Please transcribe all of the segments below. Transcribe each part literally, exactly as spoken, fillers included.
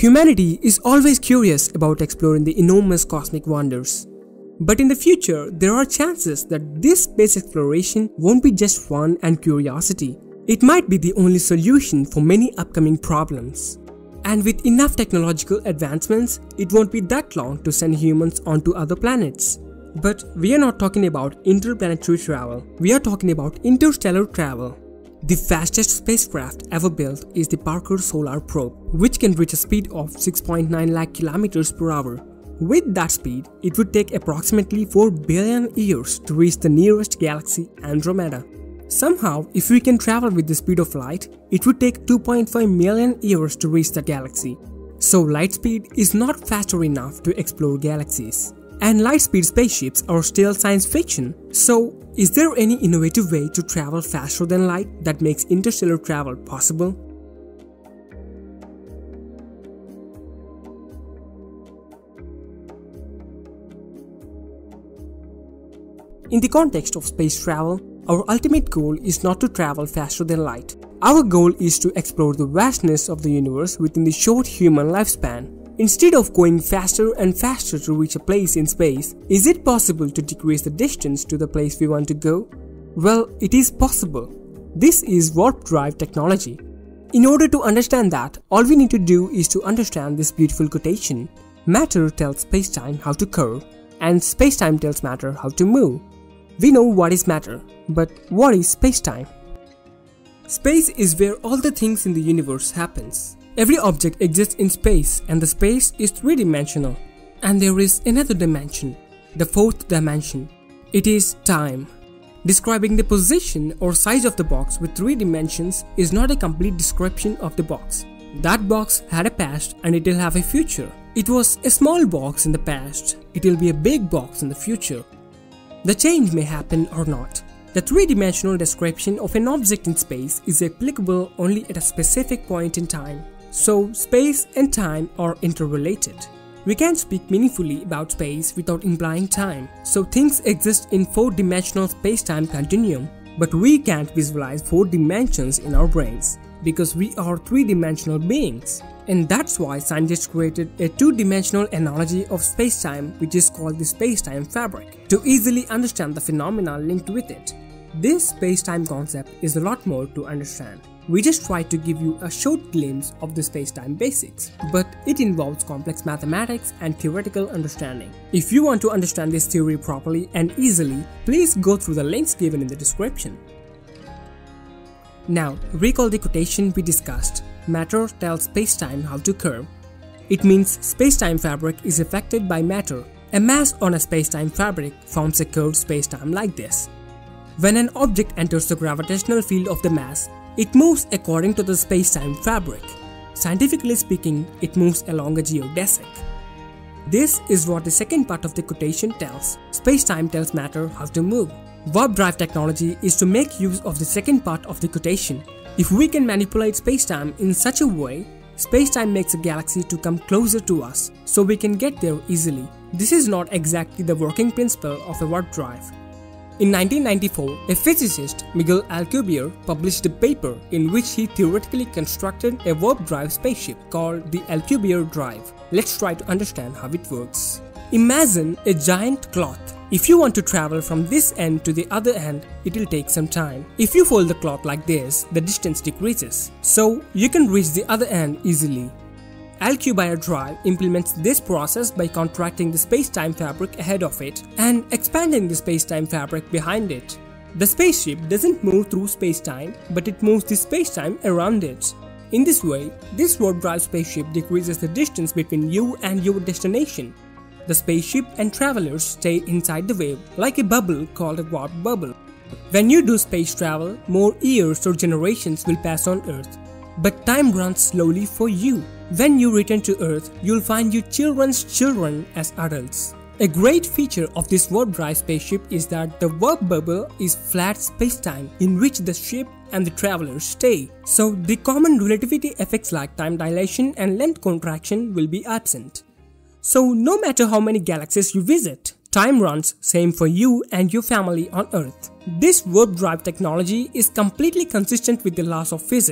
Humanity is always curious about exploring the enormous cosmic wonders. But in the future, there are chances that this space exploration won't be just fun and curiosity. It might be the only solution for many upcoming problems. And with enough technological advancements, it won't be that long to send humans onto other planets. But we are not talking about interplanetary travel, we are talking about interstellar travel. The fastest spacecraft ever built is the Parker Solar Probe, which can reach a speed of six point nine lakh kilometers per hour. With that speed, it would take approximately four billion years to reach the nearest galaxy, Andromeda. Somehow, if we can travel with the speed of light, it would take two point five million years to reach the galaxy. So light speed is not faster enough to explore galaxies. And light-speed spaceships are still science fiction. So, is there any innovative way to travel faster than light that makes interstellar travel possible? In the context of space travel, our ultimate goal is not to travel faster than light. Our goal is to explore the vastness of the universe within the short human lifespan. Instead of going faster and faster to reach a place in space, is it possible to decrease the distance to the place we want to go? Well, it is possible. This is warp drive technology. In order to understand that, all we need to do is to understand this beautiful quotation. Matter tells spacetime how to curve, and spacetime tells matter how to move. We know what is matter, but what is spacetime? Space is where all the things in the universe happens. Every object exists in space, and the space is three-dimensional. And there is another dimension, the fourth dimension. It is time. Describing the position or size of the box with three dimensions is not a complete description of the box. That box had a past and it will have a future. It was a small box in the past. It will be a big box in the future. The change may happen or not. The three-dimensional description of an object in space is applicable only at a specific point in time. So, space and time are interrelated. We can't speak meaningfully about space without implying time. So things exist in four-dimensional space-time continuum, but we can't visualize four dimensions in our brains because we are three-dimensional beings. And that's why scientists created a two-dimensional analogy of space-time, which is called the space-time fabric, to easily understand the phenomena linked with it. This space-time concept is a lot more to understand. We just tried to give you a short glimpse of the space-time basics, but it involves complex mathematics and theoretical understanding. If you want to understand this theory properly and easily, please go through the links given in the description. Now, recall the quotation we discussed. Matter tells space-time how to curve. It means space-time fabric is affected by matter. A mass on a space-time fabric forms a curved space-time like this. When an object enters the gravitational field of the mass, it moves according to the space-time fabric. Scientifically speaking, it moves along a geodesic. This is what the second part of the quotation tells. Space-time tells matter how to move. Warp drive technology is to make use of the second part of the quotation. If we can manipulate space-time in such a way, space-time makes a galaxy to come closer to us, so we can get there easily. This is not exactly the working principle of a warp drive. In nineteen ninety-four, a physicist, Miguel Alcubierre, published a paper in which he theoretically constructed a warp drive spaceship called the Alcubierre Drive. Let's try to understand how it works. Imagine a giant cloth. If you want to travel from this end to the other end, it will take some time. If you fold the cloth like this, the distance decreases, so you can reach the other end easily. Alcubierre Drive implements this process by contracting the space-time fabric ahead of it and expanding the space-time fabric behind it. The spaceship doesn't move through space-time, but it moves the space-time around it. In this way, this warp drive spaceship decreases the distance between you and your destination. The spaceship and travelers stay inside the wave like a bubble called a warp bubble. When you do space travel, more years or generations will pass on Earth, but time runs slowly for you. When you return to Earth, you'll find your children's children as adults. A great feature of this warp drive spaceship is that the warp bubble is flat spacetime in which the ship and the travelers stay. So the common relativity effects like time dilation and length contraction will be absent. So no matter how many galaxies you visit, time runs same for you and your family on Earth. This warp drive technology is completely consistent with the laws of physics.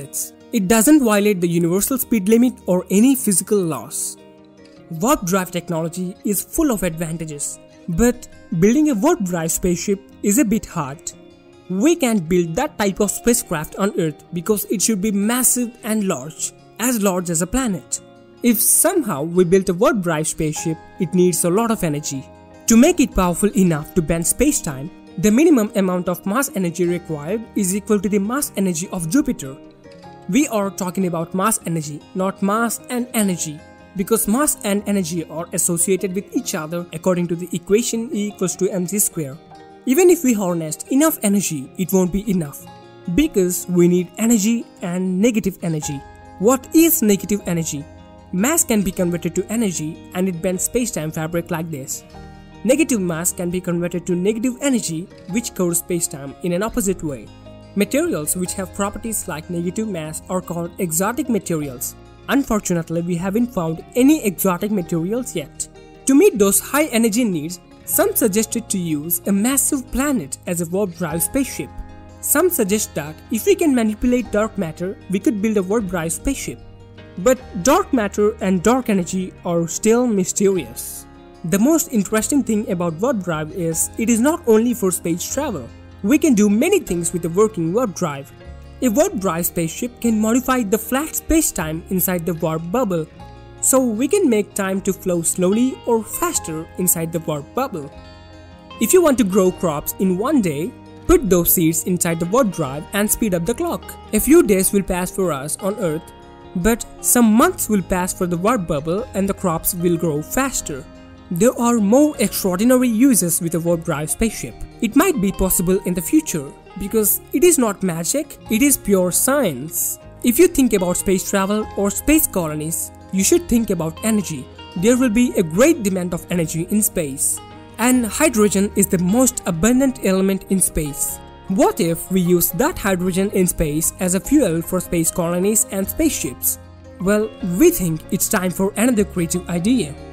It doesn't violate the universal speed limit or any physical laws. Warp drive technology is full of advantages, but building a warp drive spaceship is a bit hard. We can't build that type of spacecraft on Earth because it should be massive and large, as large as a planet. If somehow we built a warp drive spaceship, it needs a lot of energy. To make it powerful enough to bend space-time, the minimum amount of mass energy required is equal to the mass energy of Jupiter. We are talking about mass energy, not mass and energy, because mass and energy are associated with each other according to the equation E equals to mc square. Even if we harnessed enough energy, it won't be enough, because we need energy and negative energy. What is negative energy? Mass can be converted to energy and it bends space-time fabric like this. Negative mass can be converted to negative energy, which curves space-time in an opposite way. Materials which have properties like negative mass are called exotic materials. Unfortunately, we haven't found any exotic materials yet. To meet those high energy needs, some suggested to use a massive planet as a warp drive spaceship. Some suggest that if we can manipulate dark matter, we could build a warp drive spaceship. But dark matter and dark energy are still mysterious. The most interesting thing about warp drive is it is not only for space travel. We can do many things with a working warp drive. A warp drive spaceship can modify the flat space-time inside the warp bubble, so we can make time to flow slowly or faster inside the warp bubble. If you want to grow crops in one day, put those seeds inside the warp drive and speed up the clock. A few days will pass for us on Earth, but some months will pass for the warp bubble and the crops will grow faster. There are more extraordinary uses with a warp drive spaceship. It might be possible in the future, because it is not magic, it is pure science. If you think about space travel or space colonies, you should think about energy. There will be a great demand of energy in space. And hydrogen is the most abundant element in space. What if we use that hydrogen in space as a fuel for space colonies and spaceships? Well, we think it's time for another creative idea.